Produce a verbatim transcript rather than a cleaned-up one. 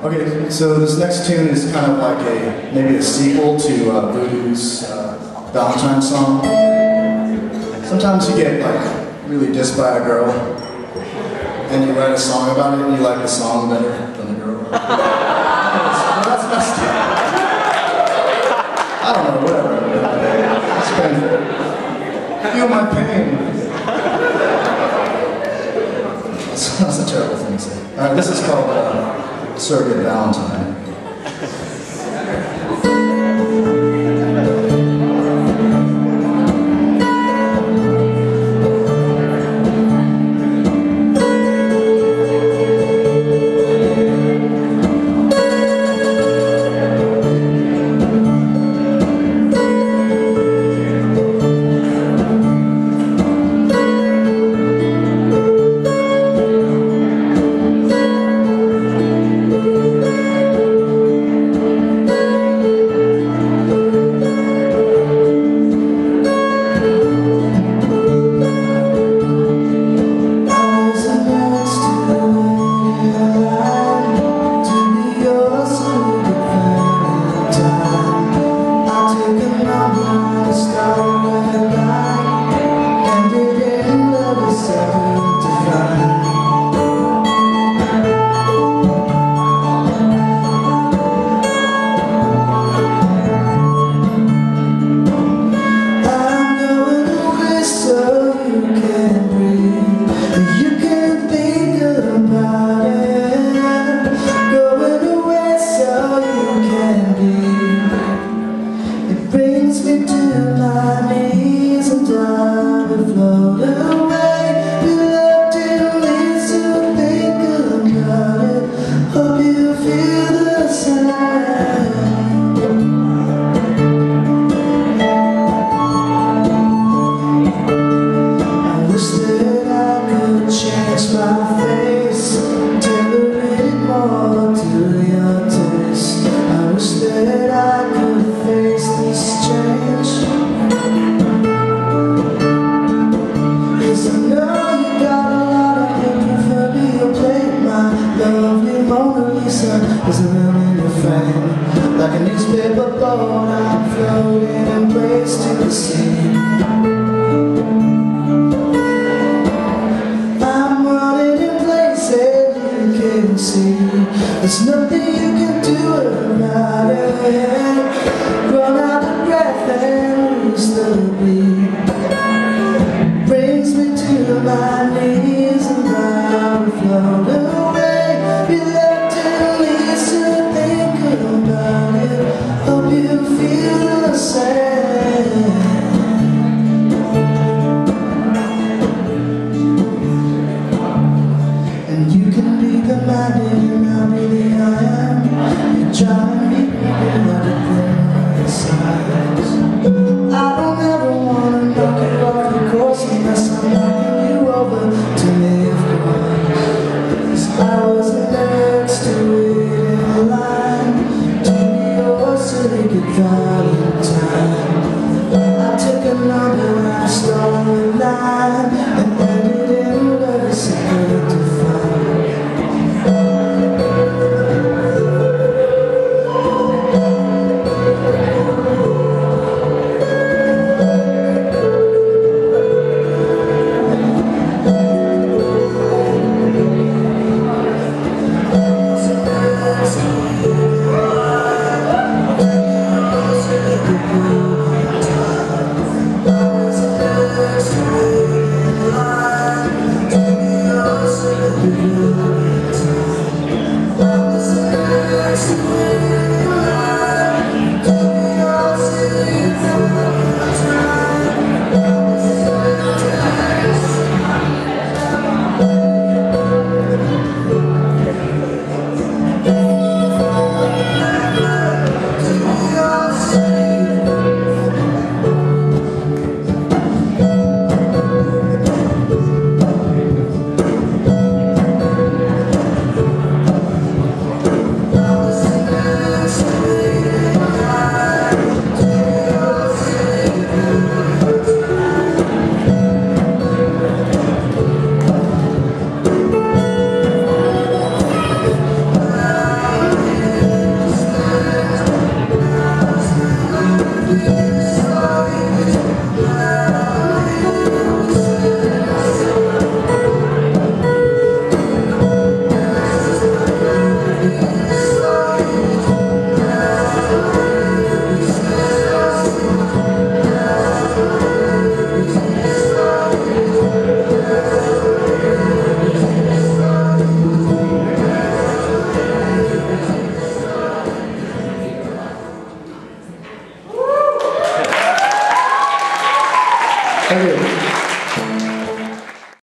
Okay, so this next tune is kind of like a, maybe a sequel to uh, Voodoo's uh, Valentine song. Sometimes you get like really dissed by a girl, and you write a song about it, and you like the song better than the girl. Well, that's messed up. I don't know, whatever. It's painful. Feel my pain. That's, that's a terrible thing to say. All right, this is called uh, Surrogate Valentine. Like a newspaper boat, I'm floating in place to the sea. I'm running in places you can see. There's nothing you can do about it. Run out of breath and lose the beat. Brings me to my knees and I will float away. Reluctantly about it, hope you feel the same. And you can be the man and I'll be the I am. You try to meet me without a clear size. I don't ever want to knock you off the course unless I'm knocking you over to me, of course. I was next to it in line. Goodbye.